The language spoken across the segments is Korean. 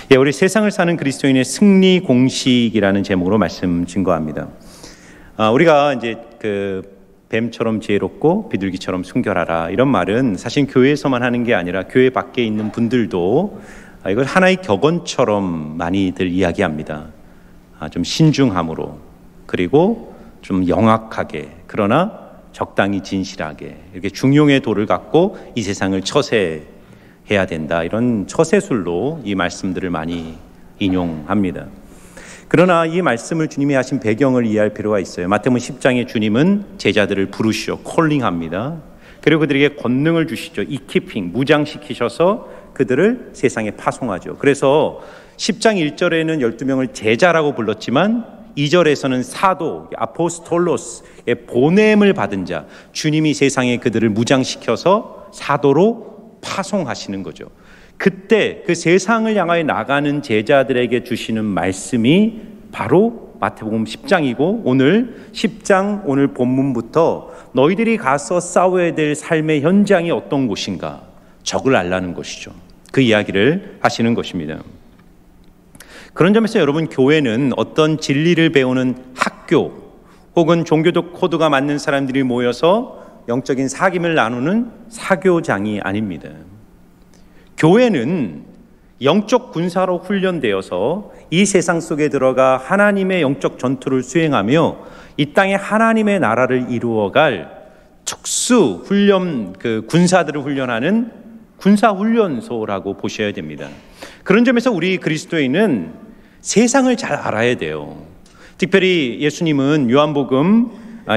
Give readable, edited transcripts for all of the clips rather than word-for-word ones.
예, 우리 세상을 사는 그리스도인의 승리 공식이라는 제목으로 말씀 증거합니다. 우리가 이제 뱀처럼 지혜롭고 비둘기처럼 순결하라, 이런 말은 사실 교회에서만 하는 게 아니라 교회 밖에 있는 분들도 이걸 하나의 격언처럼 많이들 이야기합니다. 좀 신중함으로, 그리고 좀 영악하게, 그러나 적당히 진실하게, 이렇게 중용의 도를 갖고 이 세상을 처세해야 된다, 이런 처세술로 이 말씀들을 많이 인용합니다. 그러나 이 말씀을 주님이 하신 배경을 이해할 필요가 있어요. 마태복음 10장에 주님은 제자들을 부르시오, 콜링합니다. 그리고 그들에게 권능을 주시죠. 이키핑, 무장시키셔서 그들을 세상에 파송하죠. 그래서 10장 1절에는 12명을 제자라고 불렀지만 2절에서는 사도, 아포스톨로스의 보냄을 받은 자, 주님이 세상에 그들을 무장시켜서 사도로 파송하시는 거죠. 그때 그 세상을 향하여 나가는 제자들에게 주시는 말씀이 바로 마태복음 10장이고, 오늘 10장 오늘 본문부터 너희들이 가서 싸워야 될 삶의 현장이 어떤 곳인가, 적을 알라는 것이죠. 그 이야기를 하시는 것입니다. 그런 점에서 여러분, 교회는 어떤 진리를 배우는 학교 혹은 종교적 코드가 맞는 사람들이 모여서 영적인 사귐을 나누는 사교장이 아닙니다. 교회는 영적 군사로 훈련되어서 이 세상 속에 들어가 하나님의 영적 전투를 수행하며 이 땅에 하나님의 나라를 이루어갈 특수 훈련, 군사들을 훈련하는 군사훈련소라고 보셔야 됩니다. 그런 점에서 우리 그리스도인은 세상을 잘 알아야 돼요. 특별히 예수님은 요한복음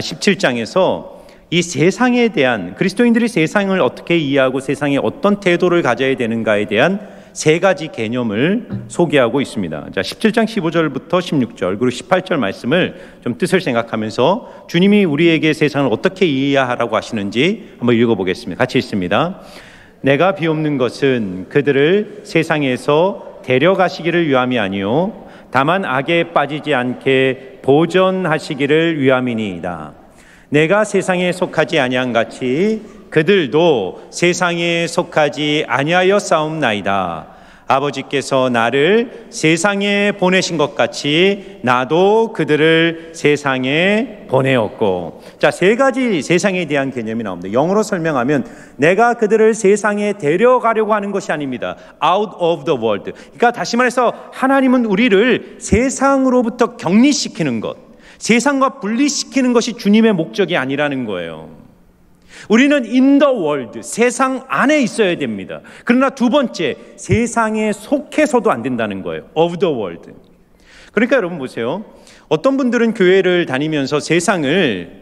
17장에서 이 세상에 대한, 그리스도인들이 세상을 어떻게 이해하고 세상에 어떤 태도를 가져야 되는가에 대한 세 가지 개념을 소개하고 있습니다. 자, 17장 15절부터 16절 그리고 18절 말씀을 좀 뜻을 생각하면서 주님이 우리에게 세상을 어떻게 이해하라고 하시는지 한번 읽어보겠습니다. 같이 읽습니다. 내가 비옵는 것은 그들을 세상에서 데려가시기를 위함이 아니요 다만 악에 빠지지 않게 보전하시기를 위함이니이다. 내가 세상에 속하지 아니한 같이 그들도 세상에 속하지 아니하여 싸움나이다. 아버지께서 나를 세상에 보내신 것 같이 나도 그들을 세상에 보내었고. 자, 세 가지 세상에 대한 개념이 나옵니다. 영어로 설명하면 내가 그들을 세상에 데려가려고 하는 것이 아닙니다. Out of the world. 그러니까 다시 말해서 하나님은 우리를 세상으로부터 격리시키는 것, 세상과 분리시키는 것이 주님의 목적이 아니라는 거예요. 우리는 in the world, 세상 안에 있어야 됩니다. 그러나 두 번째, 세상에 속해서도 안 된다는 거예요. of the world. 그러니까 여러분 보세요. 어떤 분들은 교회를 다니면서 세상을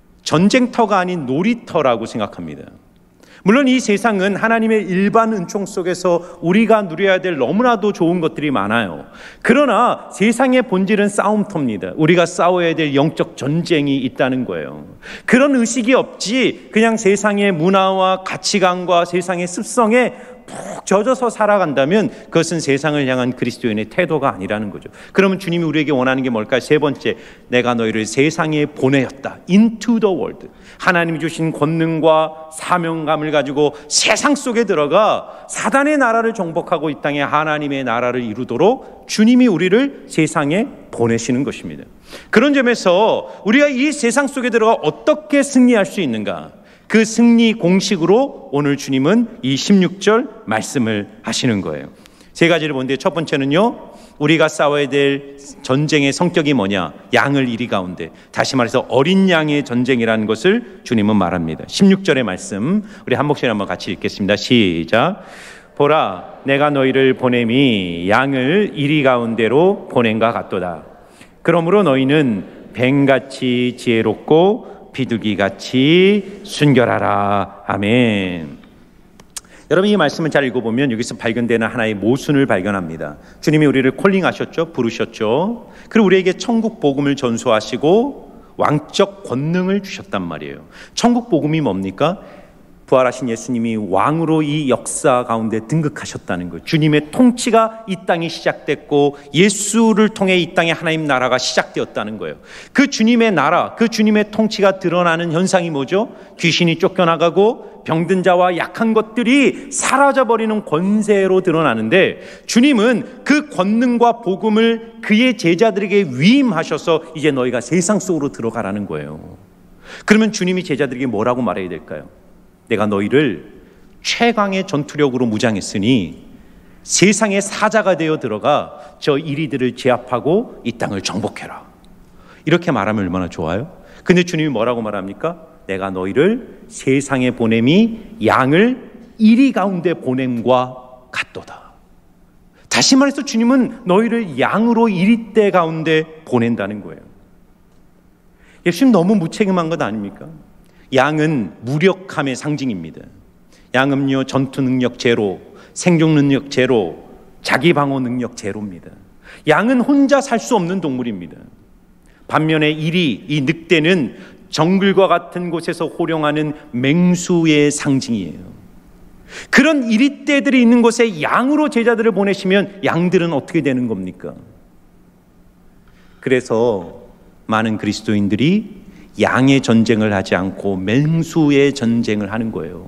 전쟁터가 아닌 놀이터라고 생각합니다. 물론 이 세상은 하나님의 일반 은총 속에서 우리가 누려야 될 너무나도 좋은 것들이 많아요. 그러나 세상의 본질은 싸움터입니다. 우리가 싸워야 될 영적 전쟁이 있다는 거예요. 그런 의식이 없이 그냥 세상의 문화와 가치관과 세상의 습성에 푹 젖어서 살아간다면 그것은 세상을 향한 그리스도인의 태도가 아니라는 거죠. 그러면 주님이 우리에게 원하는 게 뭘까요? 세 번째, 내가 너희를 세상에 보내었다. into the world. 하나님이 주신 권능과 사명감을 가지고 세상 속에 들어가 사단의 나라를 정복하고 이 땅에 하나님의 나라를 이루도록 주님이 우리를 세상에 보내시는 것입니다. 그런 점에서 우리가 이 세상 속에 들어가 어떻게 승리할 수 있는가? 그 승리 공식으로 오늘 주님은 이 16절 말씀을 하시는 거예요. 세 가지를 보는데 첫 번째는요, 우리가 싸워야 될 전쟁의 성격이 뭐냐? 양을 이리 가운데, 다시 말해서 어린 양의 전쟁이라는 것을 주님은 말합니다. 16절의 말씀 우리 한 목소리 한번 같이 읽겠습니다. 시작. 보라, 내가 너희를 보냄이 양을 이리 가운데로 보낸과 같도다. 그러므로 너희는 뱀같이 지혜롭고 비둘기같이 순결하라. 아멘. 여러분, 이 말씀을 잘 읽어보면 여기서 발견되는 하나의 모순을 발견합니다. 주님이 우리를 콜링하셨죠. 부르셨죠. 그리고 우리에게 천국 복음을 전수하시고 왕적 권능을 주셨단 말이에요. 천국 복음이 뭡니까? 부활하신 예수님이 왕으로 이 역사 가운데 등극하셨다는 것, 주님의 통치가 이 땅에 시작됐고 예수를 통해 이 땅에 하나님 나라가 시작되었다는 거예요. 그 주님의 나라, 그 주님의 통치가 드러나는 현상이 뭐죠? 귀신이 쫓겨나가고 병든 자와 약한 것들이 사라져버리는 권세로 드러나는데, 주님은 그 권능과 복음을 그의 제자들에게 위임하셔서 이제 너희가 세상 속으로 들어가라는 거예요. 그러면 주님이 제자들에게 뭐라고 말해야 될까요? 내가 너희를 최강의 전투력으로 무장했으니 세상의 사자가 되어 들어가 저 이리들을 제압하고 이 땅을 정복해라. 이렇게 말하면 얼마나 좋아요? 근데 주님이 뭐라고 말합니까? 내가 너희를 세상에 보냄이 양을 이리 가운데 보냄과 같도다. 다시 말해서 주님은 너희를 양으로 이리대 가운데 보낸다는 거예요. 예수님 너무 무책임한 것 아닙니까? 양은 무력함의 상징입니다. 양은요, 전투 능력 제로, 생존 능력 제로, 자기 방어 능력 제로입니다. 양은 혼자 살 수 없는 동물입니다. 반면에 이 늑대는 정글과 같은 곳에서 호령하는 맹수의 상징이에요. 그런 이리떼들이 있는 곳에 양으로 제자들을 보내시면 양들은 어떻게 되는 겁니까? 그래서 많은 그리스도인들이 양의 전쟁을 하지 않고 맹수의 전쟁을 하는 거예요.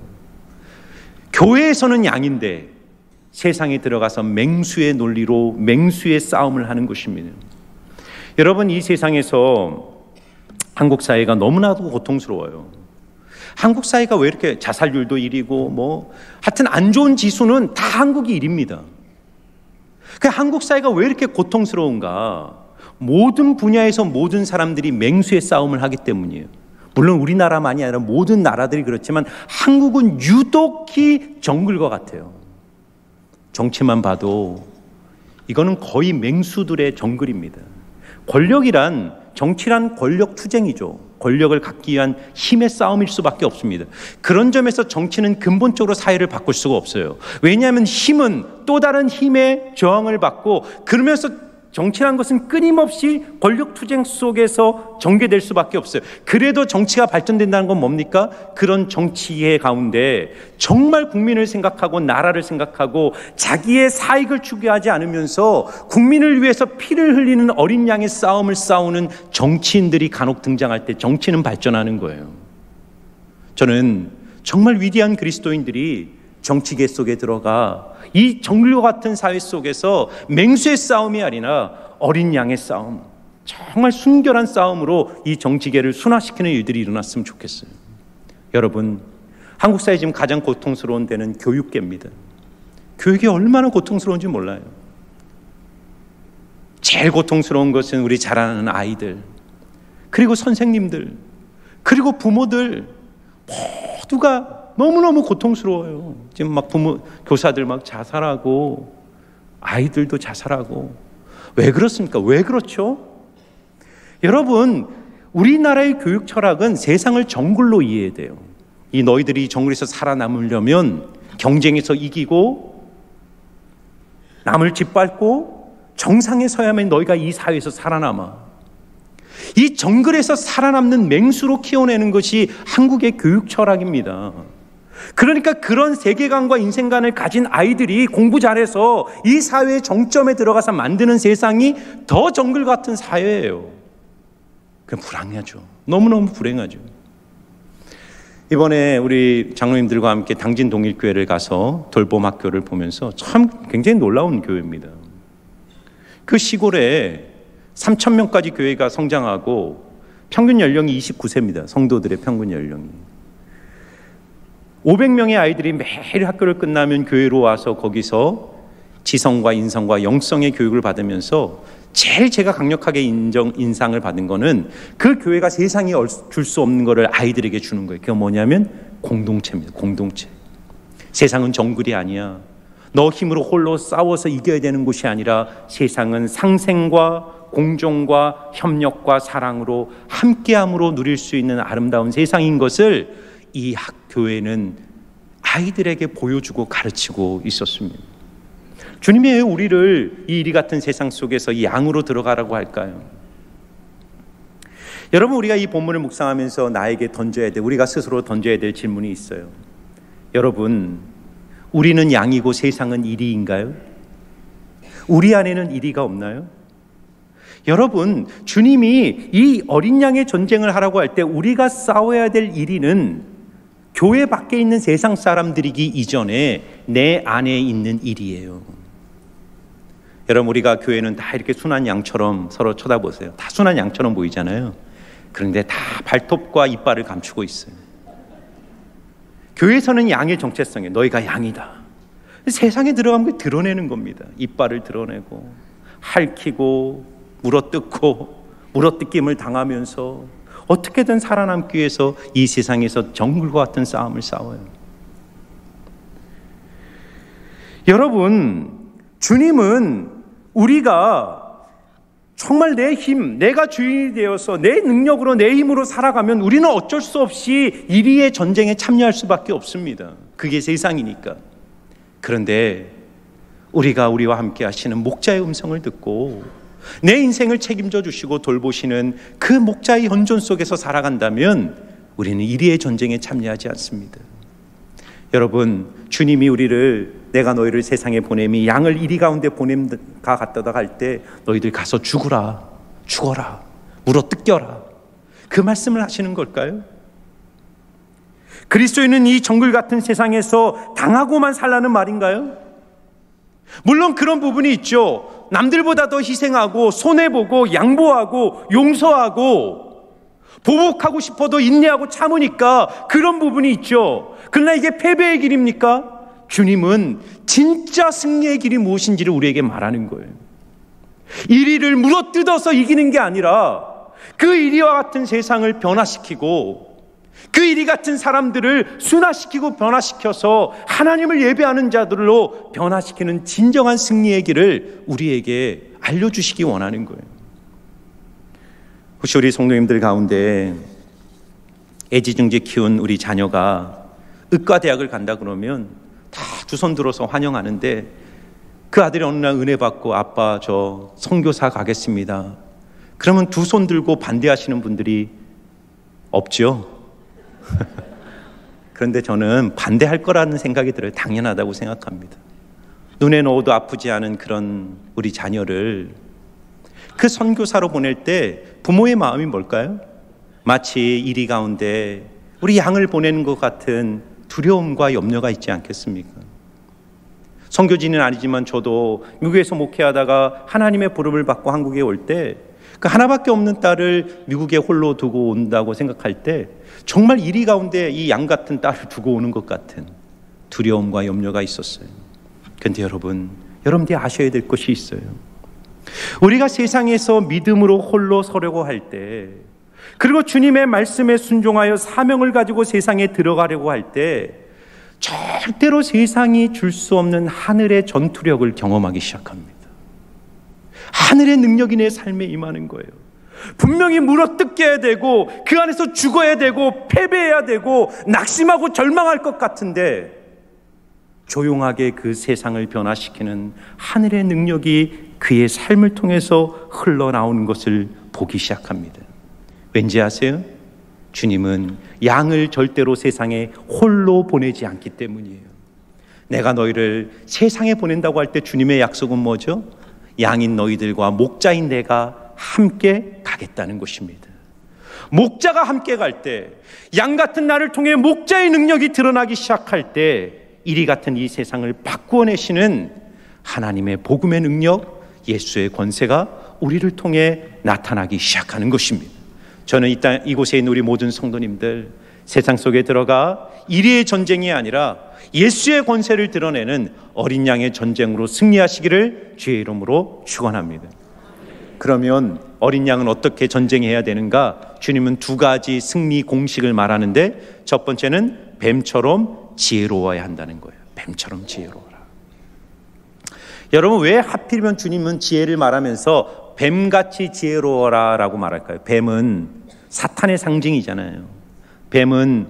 교회에서는 양인데 세상에 들어가서 맹수의 논리로 맹수의 싸움을 하는 것입니다. 여러분, 이 세상에서 한국 사회가 너무나도 고통스러워요. 한국 사회가 왜 이렇게 자살률도 1위고 하여튼 안 좋은 지수는 다 한국이 1위입니다. 그 한국 사회가 왜 이렇게 고통스러운가? 모든 분야에서 모든 사람들이 맹수의 싸움을 하기 때문이에요. 물론 우리나라만이 아니라 모든 나라들이 그렇지만 한국은 유독히 정글과 같아요. 정치만 봐도 이거는 거의 맹수들의 정글입니다. 권력이란, 정치란 권력 투쟁이죠. 권력을 갖기 위한 힘의 싸움일 수밖에 없습니다. 그런 점에서 정치는 근본적으로 사회를 바꿀 수가 없어요. 왜냐하면 힘은 또 다른 힘의 저항을 받고, 그러면서 정치라는 것은 끊임없이 권력 투쟁 속에서 전개될 수밖에 없어요. 그래도 정치가 발전된다는 건 뭡니까? 그런 정치의 가운데 정말 국민을 생각하고 나라를 생각하고 자기의 사익을 추구하지 않으면서 국민을 위해서 피를 흘리는 어린 양의 싸움을 싸우는 정치인들이 간혹 등장할 때 정치는 발전하는 거예요. 저는 정말 위대한 그리스도인들이 정치계 속에 들어가 이 정글과 같은 사회 속에서 맹수의 싸움이 아니라 어린 양의 싸움, 정말 순결한 싸움으로 이 정치계를 순화시키는 일들이 일어났으면 좋겠어요. 여러분, 한국 사회 지금 가장 고통스러운 데는 교육계입니다. 교육이 얼마나 고통스러운지 몰라요. 제일 고통스러운 것은 우리 자라나는 아이들, 그리고 선생님들, 그리고 부모들 모두가 너무너무 고통스러워요. 지금 막 교사들 막 자살하고 아이들도 자살하고. 왜 그렇습니까? 왜 그렇죠? 여러분, 우리나라의 교육 철학은 세상을 정글로 이해해야 돼요. 이 너희들이 정글에서 살아남으려면 경쟁에서 이기고 남을 짓밟고 정상에 서야만 너희가 이 사회에서 살아남아. 이 정글에서 살아남는 맹수로 키워내는 것이 한국의 교육 철학입니다. 그러니까 그런 세계관과 인생관을 가진 아이들이 공부 잘해서 이 사회의 정점에 들어가서 만드는 세상이 더 정글 같은 사회예요. 그럼 불행하죠. 너무너무 불행하죠. 이번에 우리 장로님들과 함께 당진 동일교회를 가서 돌봄 학교를 보면서 참 굉장히 놀라운 교회입니다. 그 시골에 3,000명까지 교회가 성장하고 평균 연령이 29세입니다. 성도들의 평균 연령이. 500명의 아이들이 매일 학교를 끝나면 교회로 와서 거기서 지성과 인성과 영성의 교육을 받으면서 제일 제가 강력하게 인상을 받은 거는 그 교회가 세상에 줄 수 없는 거를 아이들에게 주는 거예요. 그게 뭐냐면 공동체입니다. 공동체. 세상은 정글이 아니야. 너 힘으로 홀로 싸워서 이겨야 되는 곳이 아니라 세상은 상생과 공존과 협력과 사랑으로 함께함으로 누릴 수 있는 아름다운 세상인 것을 이 학교에는 아이들에게 보여주고 가르치고 있었습니다. 주님이 왜 우리를 이 이리 같은 세상 속에서 이 양으로 들어가라고 할까요? 여러분, 우리가 이 본문을 묵상하면서 나에게 던져야 돼, 우리가 스스로 던져야 될 질문이 있어요. 여러분, 우리는 양이고 세상은 이리인가요? 우리 안에는 이리가 없나요? 여러분, 주님이 이 어린 양의 전쟁을 하라고 할 때 우리가 싸워야 될 이리는 교회 밖에 있는 세상 사람들이기 이전에 내 안에 있는 일이에요. 여러분, 우리가 교회는 다 이렇게 순한 양처럼 서로 쳐다보세요. 다 순한 양처럼 보이잖아요. 그런데 다 발톱과 이빨을 감추고 있어요. 교회에서는 양의 정체성에 너희가 양이다. 세상에 들어가면 드러내는 겁니다. 이빨을 드러내고 핥히고 물어뜯고 물어뜯김을 당하면서 어떻게든 살아남기 위해서 이 세상에서 정글과 같은 싸움을 싸워요. 여러분, 주님은 우리가 정말 내 힘, 내가 주인이 되어서 내 능력으로 내 힘으로 살아가면 우리는 어쩔 수 없이 이리의 전쟁에 참여할 수밖에 없습니다. 그게 세상이니까. 그런데 우리가 우리와 함께 하시는 목자의 음성을 듣고 내 인생을 책임져 주시고 돌보시는 그 목자의 현존 속에서 살아간다면 우리는 이리의 전쟁에 참여하지 않습니다. 여러분, 주님이 우리를 내가 너희를 세상에 보냄이 양을 이리 가운데 보냄가 갔다가 갈 때 너희들 가서 죽어라 물어뜯겨라, 그 말씀을 하시는 걸까요? 그리스도인은 이 정글 같은 세상에서 당하고만 살라는 말인가요? 물론 그런 부분이 있죠. 남들보다 더 희생하고 손해보고 양보하고 용서하고 보복하고 싶어도 인내하고 참으니까 그런 부분이 있죠. 그러나 이게 패배의 길입니까? 주님은 진짜 승리의 길이 무엇인지를 우리에게 말하는 거예요. 이리를 물어뜯어서 이기는 게 아니라 그 이리와 같은 세상을 변화시키고 그 이리 같은 사람들을 순화시키고 변화시켜서 하나님을 예배하는 자들로 변화시키는 진정한 승리의 길을 우리에게 알려주시기 원하는 거예요. 혹시 우리 성도님들 가운데 애지중지 키운 우리 자녀가 의과대학을 간다 그러면 다 두 손 들어서 환영하는데 그 아들이 어느 날 은혜 받고 아빠 저 선교사 가겠습니다. 그러면 두 손 들고 반대하시는 분들이 없죠. 그런데 저는 반대할 거라는 생각이 들어요. 당연하다고 생각합니다. 눈에 넣어도 아프지 않은 그런 우리 자녀를 그 선교사로 보낼 때 부모의 마음이 뭘까요? 마치 이리 가운데 우리 양을 보내는 것 같은 두려움과 염려가 있지 않겠습니까? 선교지는 아니지만 저도 미국에서 목회하다가 하나님의 부름을 받고 한국에 올 때 그 하나밖에 없는 딸을 미국에 홀로 두고 온다고 생각할 때 정말 이리 가운데 이 양 같은 딸을 두고 오는 것 같은 두려움과 염려가 있었어요. 그런데 여러분들이 아셔야 될 것이 있어요. 우리가 세상에서 믿음으로 홀로 서려고 할 때, 그리고 주님의 말씀에 순종하여 사명을 가지고 세상에 들어가려고 할 때 절대로 세상이 줄 수 없는 하늘의 전투력을 경험하기 시작합니다. 하늘의 능력이 내 삶에 임하는 거예요. 분명히 물어뜯겨야 되고 그 안에서 죽어야 되고 패배해야 되고 낙심하고 절망할 것 같은데 조용하게 그 세상을 변화시키는 하늘의 능력이 그의 삶을 통해서 흘러나오는 것을 보기 시작합니다. 왠지 아세요? 주님은 양을 절대로 세상에 홀로 보내지 않기 때문이에요. 내가 너희를 세상에 보낸다고 할 때 주님의 약속은 뭐죠? 양인 너희들과 목자인 내가 함께 가겠다는 것입니다. 목자가 함께 갈 때, 양 같은 나를 통해 목자의 능력이 드러나기 시작할 때 이리 같은 이 세상을 바꾸어내시는 하나님의 복음의 능력, 예수의 권세가 우리를 통해 나타나기 시작하는 것입니다. 저는 이곳에 있는 우리 모든 성도님들, 세상 속에 들어가 이리의 전쟁이 아니라 예수의 권세를 드러내는 어린 양의 전쟁으로 승리하시기를 주의 이름으로 축원합니다. 그러면 어린 양은 어떻게 전쟁해야 되는가? 주님은 두 가지 승리 공식을 말하는데, 첫 번째는 뱀처럼 지혜로워야 한다는 거예요. 뱀처럼 지혜로워라. 여러분, 왜 하필이면 주님은 지혜를 말하면서 뱀같이 지혜로워라 라고 말할까요? 뱀은 사탄의 상징이잖아요. 뱀은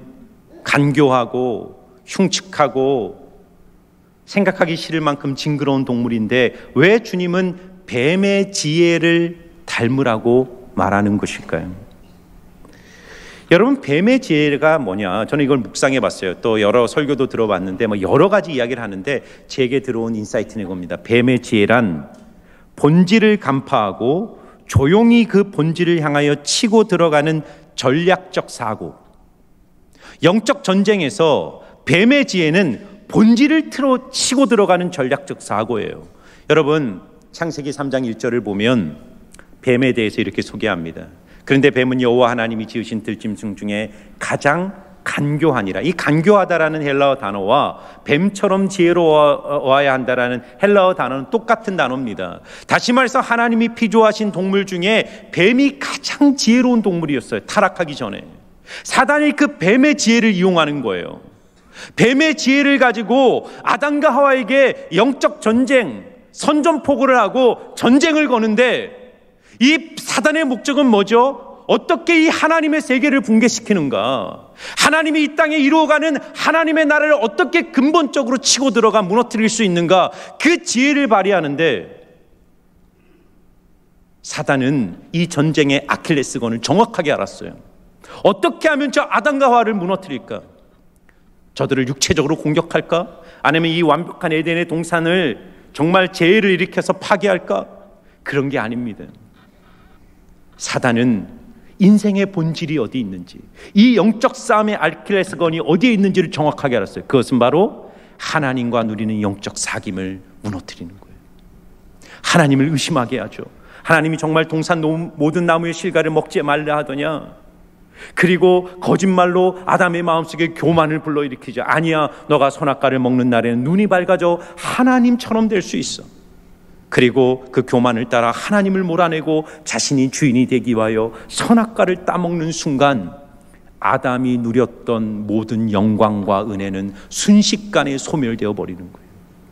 간교하고 흉측하고 생각하기 싫을 만큼 징그러운 동물인데 왜 주님은 뱀의 지혜를 닮으라고 말하는 것일까요? 여러분, 뱀의 지혜가 뭐냐? 저는 이걸 묵상해 봤어요. 또 여러 설교도 들어봤는데 여러 가지 이야기를 하는데 제게 들어온 인사이트는 이겁니다. 뱀의 지혜란 본질을 간파하고 조용히 그 본질을 향하여 치고 들어가는 전략적 사고. 영적 전쟁에서 뱀의 지혜는 본질을 틀어 치고 들어가는 전략적 사고예요. 여러분, 창세기 3장 1절을 보면 뱀에 대해서 이렇게 소개합니다. 그런데 뱀은 여호와 하나님이 지으신 들짐승 중에 가장 간교하니라. 이 간교하다라는 헬라어 단어와 뱀처럼 지혜로워야 한다라는 헬라어 단어는 똑같은 단어입니다. 다시 말해서 하나님이 피조하신 동물 중에 뱀이 가장 지혜로운 동물이었어요. 타락하기 전에. 사단이 그 뱀의 지혜를 이용하는 거예요. 뱀의 지혜를 가지고 아담과 하와에게 영적 전쟁, 선전포고를 하고 전쟁을 거는데 이 사단의 목적은 뭐죠? 어떻게 이 하나님의 세계를 붕괴시키는가? 하나님이 이 땅에 이루어가는 하나님의 나라를 어떻게 근본적으로 치고 들어가 무너뜨릴 수 있는가? 그 지혜를 발휘하는데 사단은 이 전쟁의 아킬레스건을 정확하게 알았어요. 어떻게 하면 저 아담과 하와를 무너뜨릴까? 저들을 육체적으로 공격할까? 아니면 이 완벽한 에덴의 동산을 정말 재해를 일으켜서 파괴할까? 그런 게 아닙니다. 사단은 인생의 본질이 어디 있는지, 이 영적 싸움의 아킬레스건이 어디에 있는지를 정확하게 알았어요. 그것은 바로 하나님과 누리는 영적 사귐을 무너뜨리는 거예요. 하나님을 의심하게 하죠. 하나님이 정말 동산 모든 나무의 실과를 먹지 말라 하더냐? 그리고 거짓말로 아담의 마음속에 교만을 불러일으키죠. 아니야, 너가 선악과를 먹는 날에는 눈이 밝아져 하나님처럼 될 수 있어. 그리고 그 교만을 따라 하나님을 몰아내고 자신이 주인이 되기 위하여 선악과를 따먹는 순간 아담이 누렸던 모든 영광과 은혜는 순식간에 소멸되어 버리는 거예요.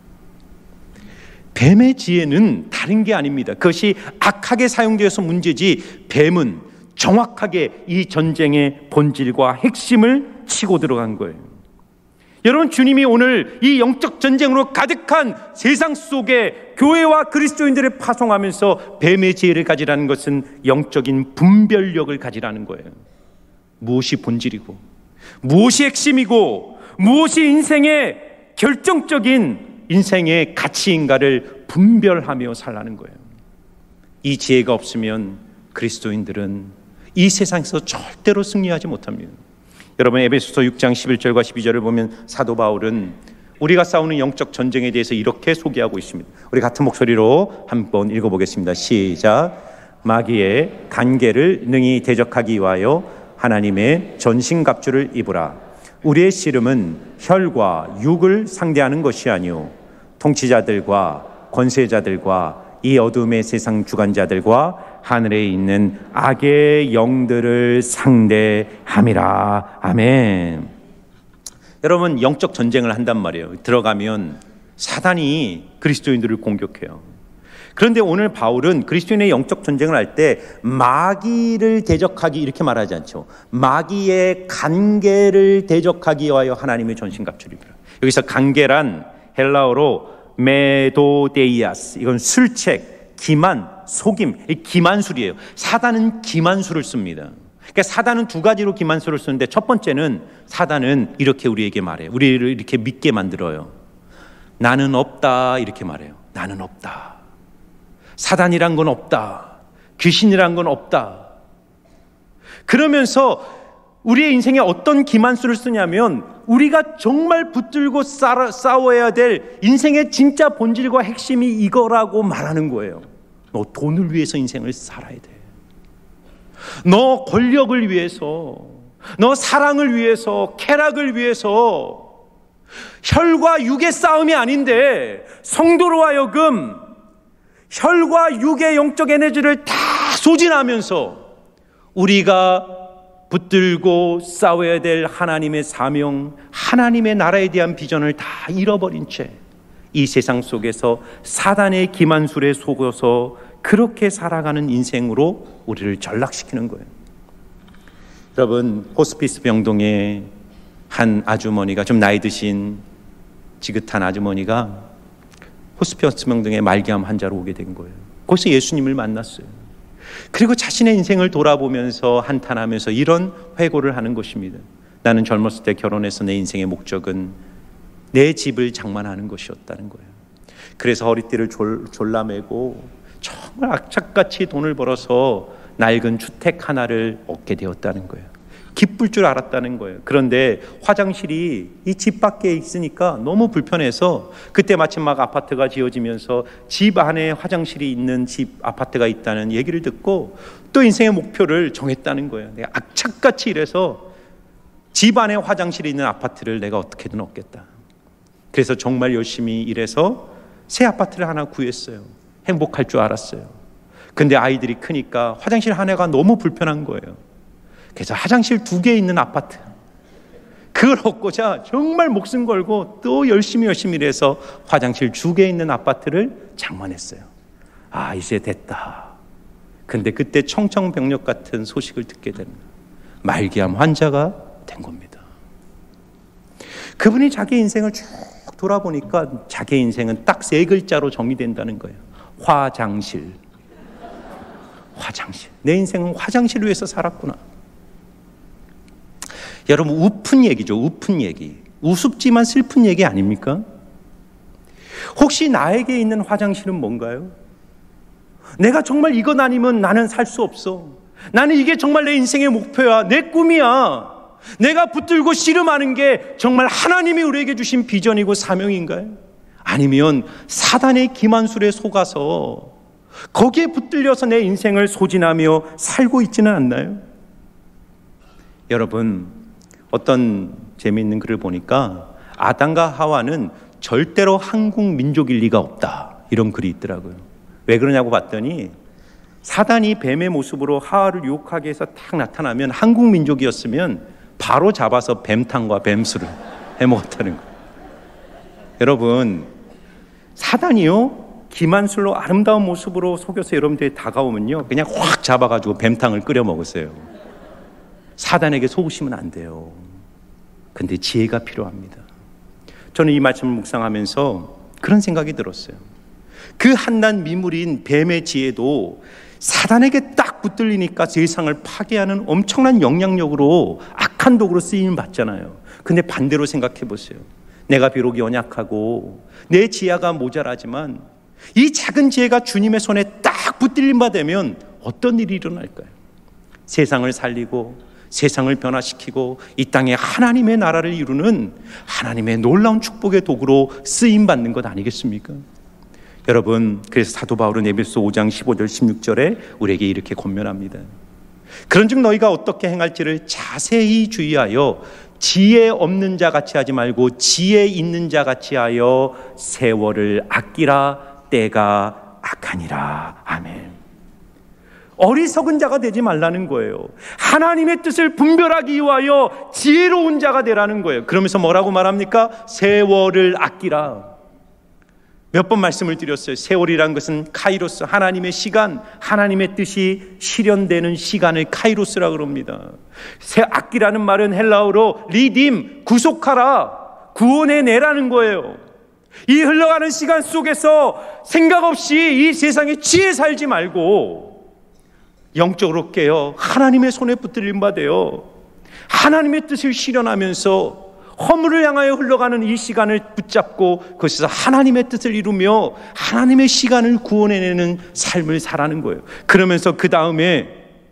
뱀의 지혜는 다른 게 아닙니다. 그것이 악하게 사용되어서 문제지, 뱀은 정확하게 이 전쟁의 본질과 핵심을 치고 들어간 거예요. 여러분, 주님이 오늘 이 영적 전쟁으로 가득한 세상 속에 교회와 그리스도인들을 파송하면서 뱀의 지혜를 가지라는 것은 영적인 분별력을 가지라는 거예요. 무엇이 본질이고 무엇이 핵심이고 무엇이 인생의 결정적인 인생의 가치인가를 분별하며 살라는 거예요. 이 지혜가 없으면 그리스도인들은 이 세상에서 절대로 승리하지 못합니다. 여러분, 에베소서 6장 11절과 12절을 보면 사도 바울은 우리가 싸우는 영적 전쟁에 대해서 이렇게 소개하고 있습니다. 우리 같은 목소리로 한번 읽어보겠습니다. 시작. 마귀의 간계를 능히 대적하기 위하여 하나님의 전신갑주를 입으라. 우리의 씨름은 혈과 육을 상대하는 것이 아니오 통치자들과 권세자들과 이 어둠의 세상 주관자들과 하늘에 있는 악의 영들을 상대함이라. 아멘. 여러분, 영적 전쟁을 한단 말이에요. 들어가면 사단이 그리스도인들을 공격해요. 그런데 오늘 바울은 그리스도인의 영적 전쟁을 할 때 마귀를 대적하기 이렇게 말하지 않죠. 마귀의 간계를 대적하기 위하여 하나님의 전신갑주를 입으라. 여기서 간계란 헬라어로 메도데이아스, 이건 술책, 기만, 속임, 기만술이에요. 사단은 기만술을 씁니다. 그러니까 사단은 두 가지로 기만술을 쓰는데 첫 번째는 사단은 이렇게 우리에게 말해요. 우리를 이렇게 믿게 만들어요. 나는 없다, 이렇게 말해요. 나는 없다. 사단이란 건 없다. 귀신이란 건 없다. 그러면서 우리의 인생에 어떤 기만술을 쓰냐면 우리가 정말 붙들고 싸워야 될 인생의 진짜 본질과 핵심이 이거라고 말하는 거예요. 너 돈을 위해서 인생을 살아야 돼. 너 권력을 위해서, 너 사랑을 위해서, 쾌락을 위해서. 혈과 육의 싸움이 아닌데 성도로 하여금 혈과 육의 영적 에너지를 다 소진하면서 우리가 붙들고 싸워야 될 하나님의 사명, 하나님의 나라에 대한 비전을 다 잃어버린 채 이 세상 속에서 사단의 기만술에 속어서 그렇게 살아가는 인생으로 우리를 전락시키는 거예요. 여러분, 호스피스 병동에 한 아주머니가, 좀 나이 드신 지긋한 아주머니가 호스피스 병동에 말기암 환자로 오게 된 거예요. 거기서 예수님을 만났어요. 그리고 자신의 인생을 돌아보면서 한탄하면서 이런 회고를 하는 것입니다. 나는 젊었을 때 결혼해서 내 인생의 목적은 내 집을 장만하는 것이었다는 거예요. 그래서 허리띠를 졸라매고 정말 악착같이 돈을 벌어서 낡은 주택 하나를 얻게 되었다는 거예요. 기쁠 줄 알았다는 거예요. 그런데 화장실이 이 집 밖에 있으니까 너무 불편해서, 그때 마침 막 아파트가 지어지면서 집 안에 화장실이 있는 집 아파트가 있다는 얘기를 듣고 또 인생의 목표를 정했다는 거예요. 내가 악착같이 일해서 집 안에 화장실이 있는 아파트를 내가 어떻게든 얻겠다. 그래서 정말 열심히 일해서 새 아파트를 하나 구했어요. 행복할 줄 알았어요. 근데 아이들이 크니까 화장실 하나가 너무 불편한 거예요. 그래서 화장실 2개 있는 아파트, 그걸 얻고자 정말 목숨 걸고 또 열심히 일해서 화장실 2개 있는 아파트를 장만했어요. 아, 이제 됐다. 근데 그때 청천벽력 같은 소식을 듣게 되는 거예요. 말기암 환자가 된 겁니다. 그분이 자기 인생을 쭉 돌아보니까 자기 인생은 딱 3글자로 정의된다는 거예요. 화장실. 화장실. 내 인생은 화장실을 위해서 살았구나. 여러분, 우픈 얘기죠. 우픈 얘기. 우습지만 슬픈 얘기 아닙니까? 혹시 나에게 있는 화장실은 뭔가요? 내가 정말 이것 아니면 나는 살 수 없어. 나는 이게 정말 내 인생의 목표야. 내 꿈이야. 내가 붙들고 씨름하는 게 정말 하나님이 우리에게 주신 비전이고 사명인가요? 아니면 사단의 기만술에 속아서 거기에 붙들려서 내 인생을 소진하며 살고 있지는 않나요? 여러분, 어떤 재미있는 글을 보니까 아담과 하와는 절대로 한국 민족일 리가 없다, 이런 글이 있더라고요. 왜 그러냐고 봤더니 사단이 뱀의 모습으로 하와를 유혹하게 해서 딱 나타나면 한국 민족이었으면 바로 잡아서 뱀탕과 뱀술을 해먹었다는 거예요. 여러분, 사단이요, 기만술로 아름다운 모습으로 속여서 여러분들이 다가오면요, 그냥 확 잡아가지고 뱀탕을 끓여 먹었어요. 사단에게 속으시면 안 돼요. 근데 지혜가 필요합니다. 저는 이 말씀을 묵상하면서 그런 생각이 들었어요. 그 한낱 미물인 뱀의 지혜도 사단에게 딱 붙들리니까 세상을 파괴하는 엄청난 영향력으로, 악한 도구로 쓰임을 받잖아요. 근데 반대로 생각해 보세요. 내가 비록 연약하고 내 지혜가 모자라지만 이 작은 지혜가 주님의 손에 딱 붙들림 받으면 어떤 일이 일어날까요? 세상을 살리고 세상을 변화시키고 이 땅에 하나님의 나라를 이루는 하나님의 놀라운 축복의 도구로 쓰임 받는 것 아니겠습니까? 여러분, 그래서 사도 바울은 에베소 5장 15절 16절에 우리에게 이렇게 권면합니다. 그런즉 너희가 어떻게 행할지를 자세히 주의하여 지혜 없는 자 같이 하지 말고 지혜 있는 자 같이 하여 세월을 아끼라. 때가 악하니라. 아멘. 어리석은 자가 되지 말라는 거예요. 하나님의 뜻을 분별하기 위하여 지혜로운 자가 되라는 거예요. 그러면서 뭐라고 말합니까? 세월을 아끼라. 몇 번 말씀을 드렸어요. 세월이란 것은 카이로스, 하나님의 시간, 하나님의 뜻이 실현되는 시간을 카이로스라고 그럽니다. 아끼라는 말은 헬라어로 리딤, 구속하라, 구원해내라는 거예요. 이 흘러가는 시간 속에서 생각 없이 이 세상에 지혜 살지 말고 영적으로 깨어 하나님의 손에 붙들림 받아요. 하나님의 뜻을 실현하면서 허물을 향하여 흘러가는 이 시간을 붙잡고 그것에서 하나님의 뜻을 이루며 하나님의 시간을 구원해내는 삶을 살아가는 거예요. 그러면서 그 다음에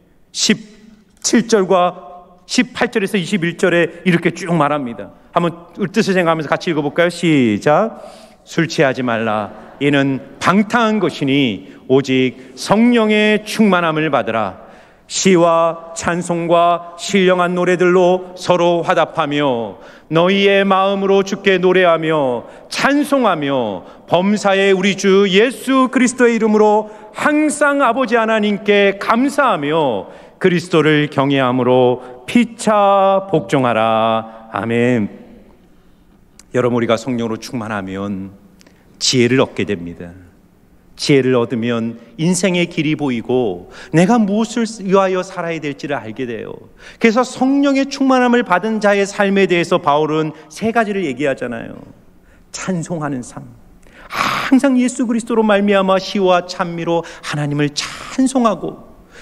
17절과 18절에서 21절에 이렇게 쭉 말합니다. 한번 뜻을 생각하면서 같이 읽어볼까요? 시작. 술 취하지 말라. 이는 방탕한 것이니 오직 성령의 충만함을 받으라. 시와 찬송과 신령한 노래들로 서로 화답하며 너희의 마음으로 주께 노래하며 찬송하며 범사의 우리 주 예수 그리스도의 이름으로 항상 아버지 하나님께 감사하며 그리스도를 경외함으로 피차 복종하라. 아멘. 여러분, 우리가 성령으로 충만하면 지혜를 얻게 됩니다. 지혜를 얻으면 인생의 길이 보이고 내가 무엇을 위하여 살아야 될지를 알게 돼요. 그래서 성령의 충만함을 받은 자의 삶에 대해서 바울은 3가지를 얘기하잖아요. 찬송하는 삶, 항상 예수 그리스도로 말미암아 시와 찬미로 하나님을 찬송하고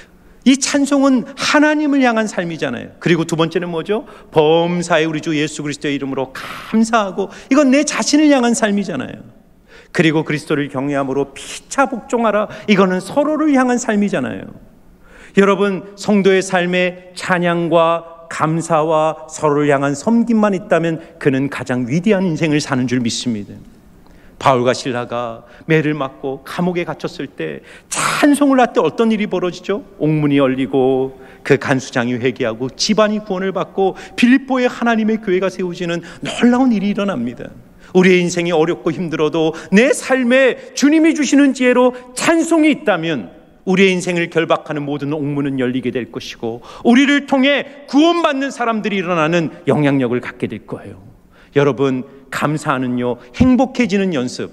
이 찬송은 하나님을 향한 삶이잖아요. 그리고 두 번째는 뭐죠? 범사에 우리 주 예수 그리스도의 이름으로 감사하고, 이건 내 자신을 향한 삶이잖아요. 그리고 그리스도를 경외함으로 피차 복종하라, 이거는 서로를 향한 삶이잖아요. 여러분, 성도의 삶에 찬양과 감사와 서로를 향한 섬김만 있다면 그는 가장 위대한 인생을 사는 줄 믿습니다. 바울과 실라가 매를 맞고 감옥에 갇혔을 때 찬송을 할 때 어떤 일이 벌어지죠? 옥문이 열리고 그 간수장이 회개하고 집안이 구원을 받고 빌립보에 하나님의 교회가 세워지는 놀라운 일이 일어납니다. 우리의 인생이 어렵고 힘들어도 내 삶에 주님이 주시는 지혜로 찬송이 있다면 우리의 인생을 결박하는 모든 옥문은 열리게 될 것이고, 우리를 통해 구원받는 사람들이 일어나는 영향력을 갖게 될 거예요. 여러분, 감사는요, 행복해지는 연습,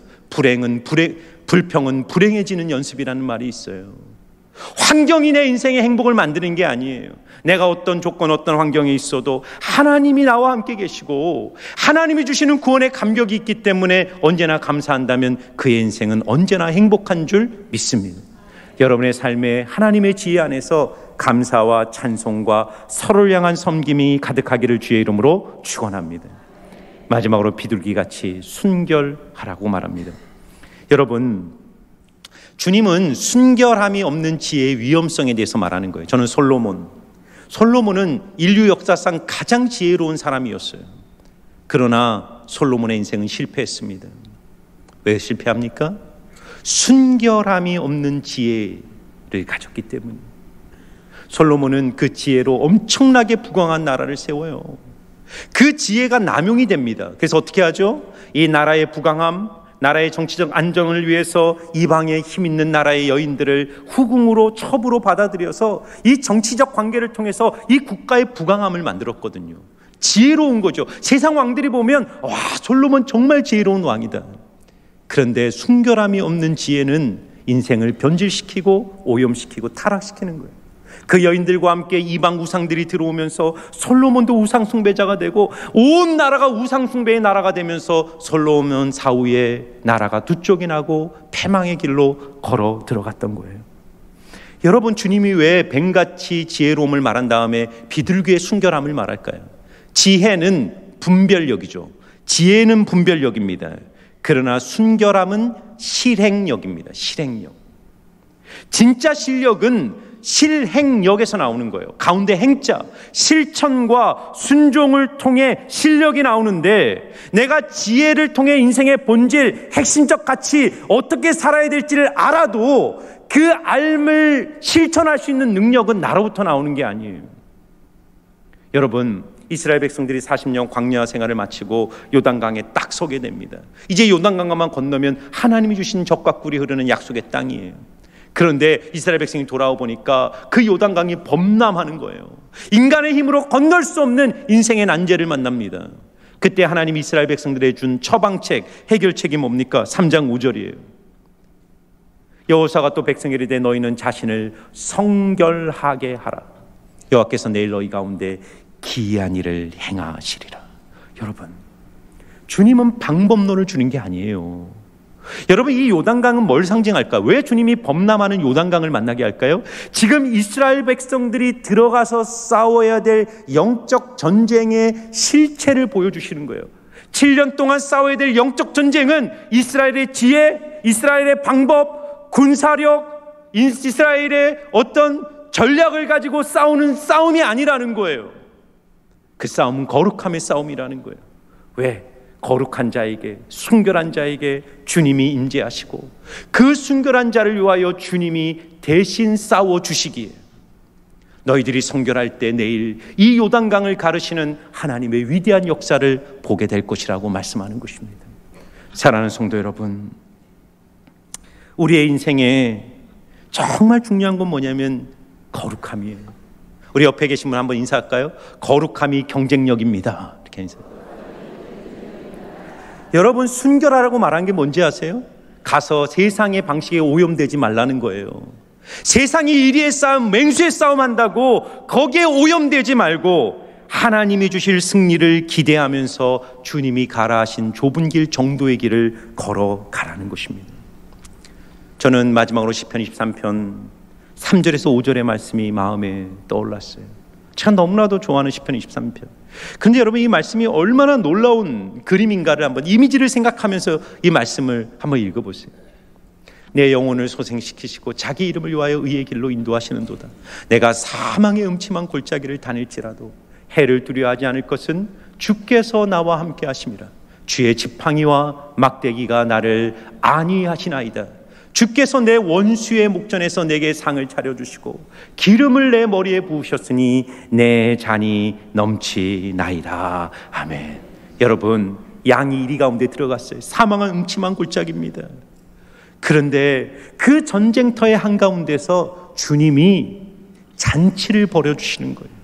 불평은 불행해지는 연습이라는 말이 있어요. 환경이 내 인생의 행복을 만드는 게 아니에요. 내가 어떤 조건, 어떤 환경에 있어도 하나님이 나와 함께 계시고 하나님이 주시는 구원의 감격이 있기 때문에 언제나 감사한다면 그의 인생은 언제나 행복한 줄 믿습니다. 여러분의 삶에 하나님의 지혜 안에서 감사와 찬송과 서로를 향한 섬김이 가득하기를 주의 이름으로 축원합니다. 마지막으로 비둘기같이 순결하라고 말합니다. 여러분, 주님은 순결함이 없는 지혜의 위험성에 대해서 말하는 거예요. 저는 솔로몬은 인류 역사상 가장 지혜로운 사람이었어요. 그러나 솔로몬의 인생은 실패했습니다. 왜 실패합니까? 순결함이 없는 지혜를 가졌기 때문에. 솔로몬은 그 지혜로 엄청나게 부강한 나라를 세워요. 그 지혜가 남용이 됩니다. 그래서 어떻게 하죠? 이 나라의 부강함, 나라의 정치적 안정을 위해서 이방의 힘 있는 나라의 여인들을 후궁으로 첩으로 받아들여서 이 정치적 관계를 통해서 이 국가의 부강함을 만들었거든요. 지혜로운 거죠. 세상 왕들이 보면 와, 솔로몬 정말 지혜로운 왕이다. 그런데 순결함이 없는 지혜는 인생을 변질시키고 오염시키고 타락시키는 거예요. 그 여인들과 함께 이방 우상들이 들어오면서 솔로몬도 우상 숭배자가 되고 온 나라가 우상 숭배의 나라가 되면서 솔로몬 사후에 나라가 두 쪽이 나고 패망의 길로 걸어 들어갔던 거예요. 여러분, 주님이 왜 뱀같이 지혜로움을 말한 다음에 비둘기의 순결함을 말할까요? 지혜는 분별력이죠. 지혜는 분별력입니다. 그러나 순결함은 실행력입니다. 실행력. 진짜 실력은 실행력에서 나오는 거예요. 가운데 행자, 실천과 순종을 통해 실력이 나오는데, 내가 지혜를 통해 인생의 본질, 핵심적 가치, 어떻게 살아야 될지를 알아도 그 알을 실천할 수 있는 능력은 나로부터 나오는 게 아니에요. 여러분, 이스라엘 백성들이 40년 광야 생활을 마치고 요단강에 딱 서게 됩니다. 이제 요단강만 건너면 하나님이 주신 젖과 꿀이 흐르는 약속의 땅이에요. 그런데 이스라엘 백성이 돌아오 보니까 그 요단강이 범람하는 거예요. 인간의 힘으로 건널 수 없는 인생의 난제를 만납니다. 그때 하나님 이스라엘 백성들에 준 처방책, 해결책이 뭡니까? 3장 5절이에요. 여호사가 또 백성에게 이르되 너희는 자신을 성결하게 하라. 여호와께서 내일 너희 가운데 기이한 일을 행하시리라. 여러분, 주님은 방법론을 주는 게 아니에요. 여러분, 이 요단강은 뭘 상징할까? 왜 주님이 범람하는 요단강을 만나게 할까요? 지금 이스라엘 백성들이 들어가서 싸워야 될 영적 전쟁의 실체를 보여주시는 거예요. 7년 동안 싸워야 될 영적 전쟁은 이스라엘의 지혜, 이스라엘의 방법, 군사력, 이스라엘의 어떤 전략을 가지고 싸우는 싸움이 아니라는 거예요. 그 싸움은 거룩함의 싸움이라는 거예요. 왜? 거룩한 자에게, 순결한 자에게 주님이 임재하시고 그 순결한 자를 위하여 주님이 대신 싸워주시기에 너희들이 성결할 때 내일 이 요단강을 가르시는 하나님의 위대한 역사를 보게 될 것이라고 말씀하는 것입니다. 사랑하는 성도 여러분, 우리의 인생에 정말 중요한 건 뭐냐면 거룩함이에요. 우리 옆에 계신 분 한번 인사할까요? 거룩함이 경쟁력입니다. 이렇게 인사해요. 여러분, 순결하라고 말한 게 뭔지 아세요? 가서 세상의 방식에 오염되지 말라는 거예요. 세상이 이리의 싸움, 맹수의 싸움 한다고 거기에 오염되지 말고 하나님이 주실 승리를 기대하면서 주님이 가라 하신 좁은 길 정도의 길을 걸어가라는 것입니다. 저는 마지막으로 시편 23편 3절에서 5절의 말씀이 마음에 떠올랐어요. 제가 너무나도 좋아하는 시편 23편. 그런데 여러분, 이 말씀이 얼마나 놀라운 그림인가를 한번 이미지를 생각하면서 이 말씀을 한번 읽어보세요. 내 영혼을 소생시키시고 자기 이름을 위하여 의의 길로 인도하시는도다. 내가 사망의 음침한 골짜기를 다닐지라도 해를 두려워하지 않을 것은 주께서 나와 함께 하심이라. 주의 지팡이와 막대기가 나를 안위하시나이다. 주께서 내 원수의 목전에서 내게 상을 차려주시고 기름을 내 머리에 부으셨으니 내 잔이 넘치나이다. 아멘. 여러분, 양이 이리 가운데 들어갔어요. 사망한 음침한 골짜기입니다. 그런데 그 전쟁터의 한가운데서 주님이 잔치를 벌여주시는 거예요.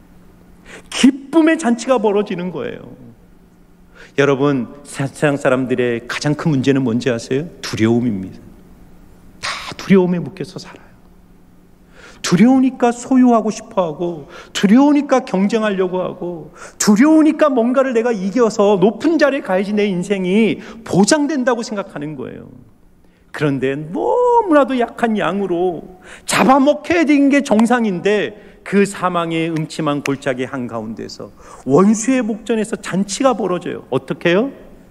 기쁨의 잔치가 벌어지는 거예요. 여러분, 세상 사람들의 가장 큰 문제는 뭔지 아세요? 두려움입니다. 다 두려움에 묶여서 살아요. 두려우니까 소유하고 싶어하고, 두려우니까 경쟁하려고 하고, 두려우니까 뭔가를 내가 이겨서 높은 자리에 가야지 내 인생이 보장된다고 생각하는 거예요. 그런데 너무나도 약한 양으로 잡아먹혀야 되는 게 정상인데, 그 사망의 음침한 골짜기 한가운데서 원수의 목전에서 잔치가 벌어져요. 어떻게 해요?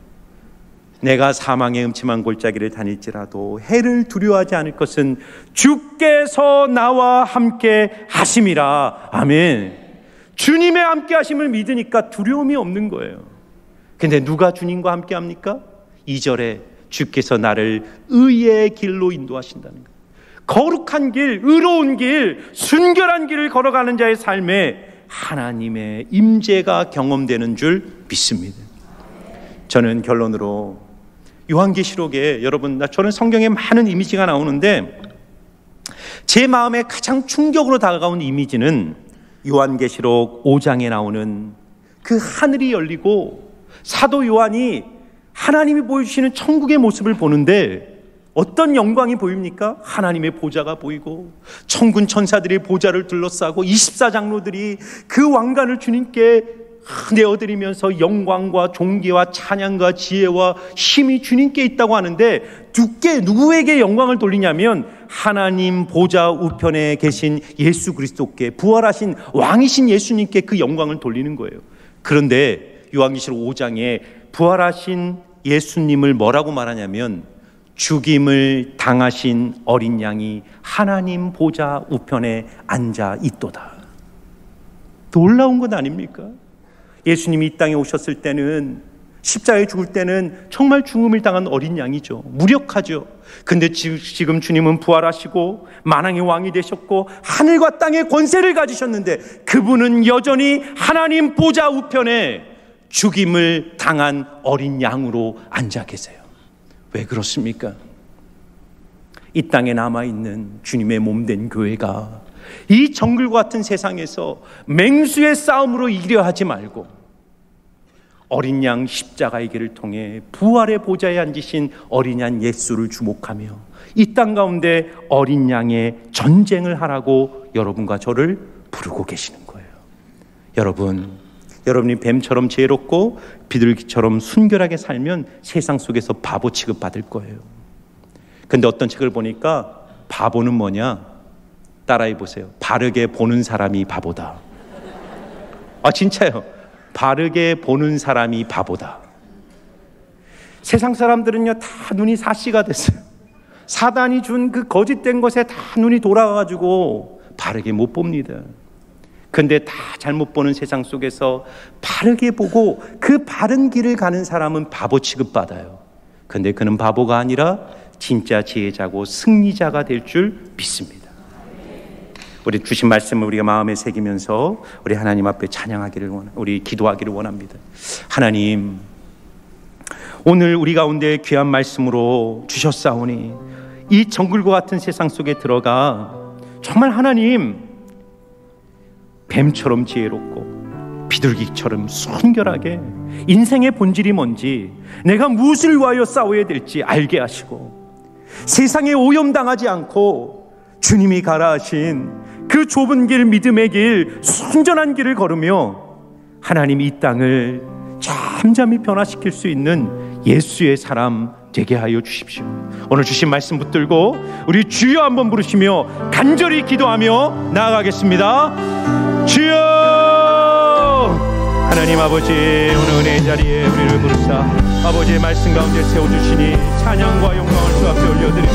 내가 사망의 음침한 골짜기를 다닐지라도 해를 두려워하지 않을 것은 주께서 나와 함께 하심이라. 아멘. 주님의 함께 하심을 믿으니까 두려움이 없는 거예요. 근데 누가 주님과 함께 합니까? 2절에 주께서 나를 의의 길로 인도하신다는 거예요. 거룩한 길, 의로운 길, 순결한 길을 걸어가는 자의 삶에 하나님의 임재가 경험되는 줄 믿습니다. 저는 결론으로 요한계시록에, 여러분, 저는 성경에 많은 이미지가 나오는데 제 마음에 가장 충격으로 다가온 이미지는 요한계시록 5장에 나오는 그 하늘이 열리고 사도 요한이 하나님이 보여주시는 천국의 모습을 보는데 어떤 영광이 보입니까? 하나님의 보좌가 보이고 천군 천사들이 보좌를 둘러싸고 24장로들이 그 왕관을 주님께 내어드리면서 영광과 존귀와 찬양과 지혜와 힘이 주님께 있다고 하는데, 누구에게 영광을 돌리냐면 하나님 보좌 우편에 계신 예수 그리스도께, 부활하신 왕이신 예수님께 그 영광을 돌리는 거예요. 그런데 요한계시록 5장에 부활하신 예수님을 뭐라고 말하냐면 죽임을 당하신 어린 양이 하나님 보좌 우편에 앉아 있도다. 놀라운 것 아닙니까? 예수님이 이 땅에 오셨을 때는, 십자가에 죽을 때는 정말 죽음을 당한 어린 양이죠. 무력하죠. 근데 지금 주님은 부활하시고 만왕의 왕이 되셨고 하늘과 땅의 권세를 가지셨는데 그분은 여전히 하나님 보좌 우편에 죽임을 당한 어린 양으로 앉아 계세요. 왜 그렇습니까? 이 땅에 남아있는 주님의 몸된 교회가 이 정글과 같은 세상에서 맹수의 싸움으로 이기려 하지 말고 어린 양 십자가의 길을 통해 부활의 보좌에 앉으신 어린 양 예수를 주목하며 이 땅 가운데 어린 양의 전쟁을 하라고 여러분과 저를 부르고 계시는 거예요. 여러분이 뱀처럼 지혜롭고 비둘기처럼 순결하게 살면 세상 속에서 바보 취급받을 거예요. 근데 어떤 책을 보니까 바보는 뭐냐? 따라해 보세요. 바르게 보는 사람이 바보다. 진짜요. 바르게 보는 사람이 바보다. 세상 사람들은요 다 눈이 사씨가 됐어요. 사단이 준 그 거짓된 것에 다 눈이 돌아가가지고 바르게 못 봅니다. 근데 다 잘못 보는 세상 속에서 바르게 보고 그 바른 길을 가는 사람은 바보 취급받아요. 근데 그는 바보가 아니라 진짜 지혜자고 승리자가 될 줄 믿습니다. 우리 주신 말씀을 우리가 마음에 새기면서 우리 하나님 앞에 우리 기도하기를 원합니다. 하나님, 오늘 우리 가운데 귀한 말씀으로 주셨사오니 이 정글과 같은 세상 속에 들어가 정말 하나님 뱀처럼 지혜롭고 비둘기처럼 순결하게 인생의 본질이 뭔지, 내가 무엇을 위하여 싸워야 될지 알게 하시고 세상에 오염당하지 않고 주님이 가라 하신 그 좁은 길, 믿음의 길, 순전한 길을 걸으며 하나님 이 땅을 잠잠히 변화시킬 수 있는 예수의 사람 되게 하여 주십시오. 오늘 주신 말씀 붙들고 우리 주여 한번 부르시며 간절히 기도하며 나아가겠습니다. 주여! 하나님 아버지, 오늘 은혜의 자리에 우리를 부르사 아버지의 말씀 가운데 세워주시니 찬양과 영광을 주 앞에 올려드립니다.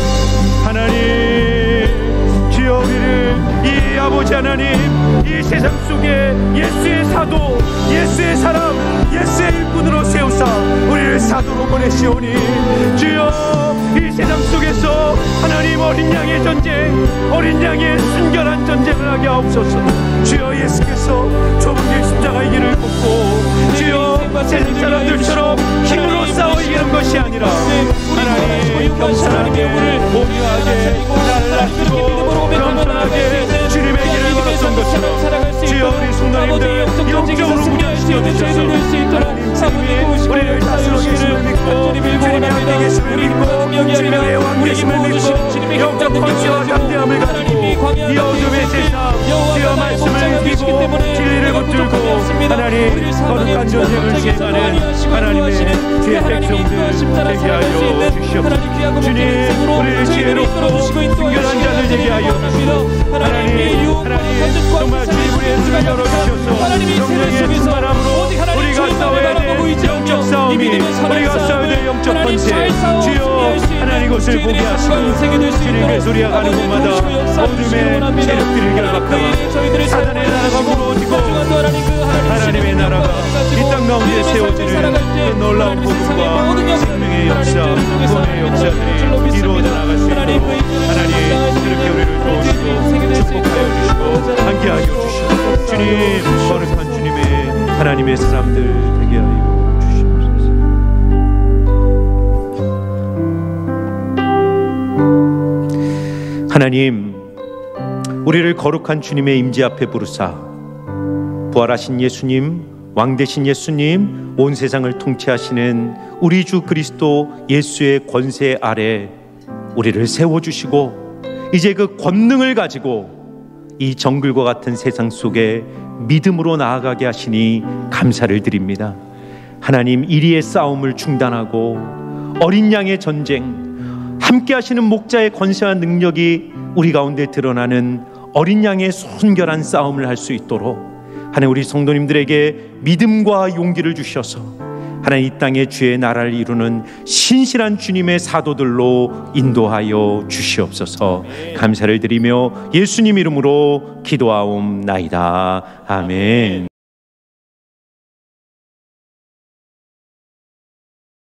하나님, 주여, 우리를 이 아버지 하나님, 이 세상 속에 예수의 사도, 예수의 사람, 예수의 일꾼으로 세우사 우리를 사도로 보내시오니 주여, 이 세상 속에서 하나님 어린 양의 전쟁, 어린 양의 순결한 전쟁을 하게 하옵소서. 주여, 예수께서 좁은 길 십자가의 길을 걷고 주여, 세상 사람들처럼 힘으로 싸워 이기는 것이 아니라 하나님 겸손하게 오묘하게 날라주고 겸손하게 주님의 길을 걸었던 것처럼 주여, 우리 성도님들 영적으로 무장시켜 주셔서 하나님 우리를 다스려 계심을 믿고 주님이 함께 계심을 믿고 주님의 왕 계심을 믿고 영적 권세와 담대함을 가지고 이 어둠의 세상 주여 말씀을 믿고 진리를 붙들고 하나님 거룩한 전쟁을 시행하는 하나님의 주의 백성들 되게 하여 주시옵소서. 주님, 우리를 지혜롭고 순결한 자들 되게 하여 주시옵소서. 하나님 정말 주님 우리의 눈을 열어주셔서 성령의 충만함으로 우리가 싸워야 될 영적 싸움이, 우리가 싸워야 될 영적 권세 주여 하나님 것을 보게 하시고 주님께서 우리가 가는 곳마다 어둠의 세력들을 결박하고 사단의 나라가 무너지고 하나님의 나라가 이 땅 가운데 세워지는 그 놀라운 복음과 생명의 역사, 구원의 역사들이 이루어져 나갈 수 있도록 하나님 그렇게 우리를 도우시고 축복하여 주시고 함께하여 주시고 주님, 거룩한 주님의 하나님의 사람들 되게 하여 주시옵소서. 하나님, 우리를 거룩한 주님의 임재 앞에 부르사 부활하신 예수님, 왕 되신 예수님, 온 세상을 통치하시는 우리 주 그리스도 예수의 권세 아래 우리를 세워주시고 이제 그 권능을 가지고 이 정글과 같은 세상 속에 믿음으로 나아가게 하시니 감사를 드립니다. 하나님, 이리의 싸움을 중단하고 어린 양의 전쟁, 함께 하시는 목자의 권세와 능력이 우리 가운데 드러나는 어린 양의 순결한 싸움을 할 수 있도록 하나님, 우리 성도님들에게 믿음과 용기를 주셔서 하나님 이 땅에 주의 나라를 이루는 신실한 주님의 사도들로 인도하여 주시옵소서. 감사를 드리며 예수님 이름으로 기도하옵나이다. 아멘.